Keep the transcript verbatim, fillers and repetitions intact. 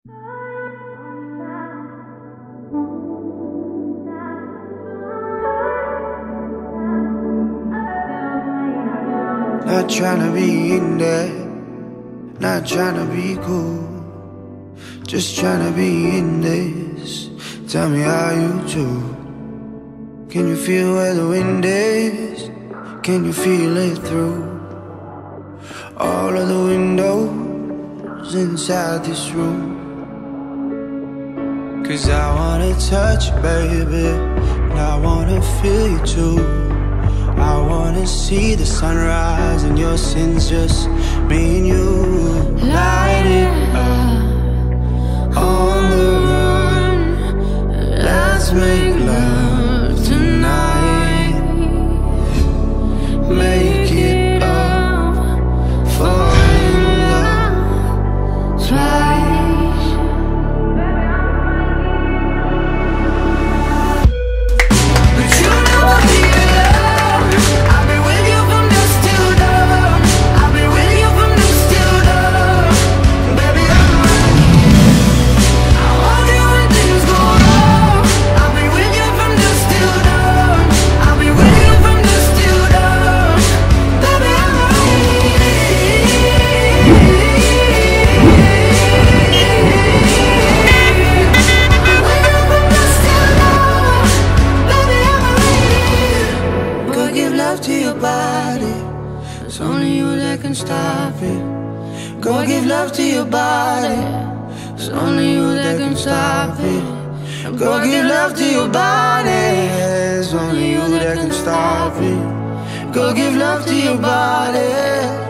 Not tryna be in there, not tryna be cool, just tryna be in this. Tell me how you do. Can you feel where the wind is? Can you feel it through all of the windows inside this room? Cause I wanna touch you, baby, and I wanna feel you too. I wanna see the sunrise and your sins, just me and you. Light it up on the run. Let's make love tonight. Make it up, fall in love twice. But you know I'll be in love. I'll be with you from dusk till dawn. I'll be with you from dusk till dawn. Baby, I'm right here. I want you when things go wrong. I'll be with you from dusk till dawn. I'll be with you from dusk till dawn. Baby, I'm right here. I'll be with you from dusk till dawn. Baby, I'm right here. Go give love to your body. It's only you that can stop it. Go give love to your body. It's only you that can stop it. Go give love to your body. It's only you that can stop it. Go give love to your body.